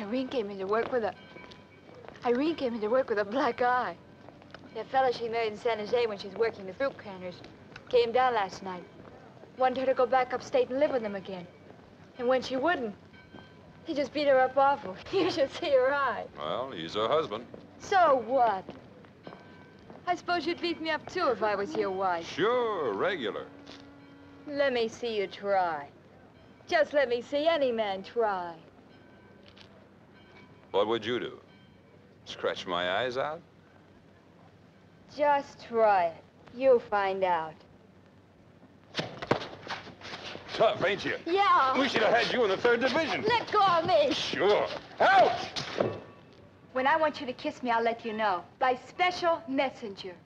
Irene came into work with a black eye. That fella she married in San Jose when she was working the fruit canners came down last night. Wanted her to go back upstate and live with him again. And when she wouldn't, he just beat her up awful. You should see her eye. Well, he's her husband. So what? I suppose you'd beat me up, too, if I was your wife. Sure, regular. Let me see you try. Just let me see any man try. What would you do? Scratch my eyes out? Just try it. You'll find out. Tough, ain't you? Yeah. We should have had you in the 3rd Division. Let go of me. Sure. Ouch! When I want you to kiss me, I'll let you know. By special messenger.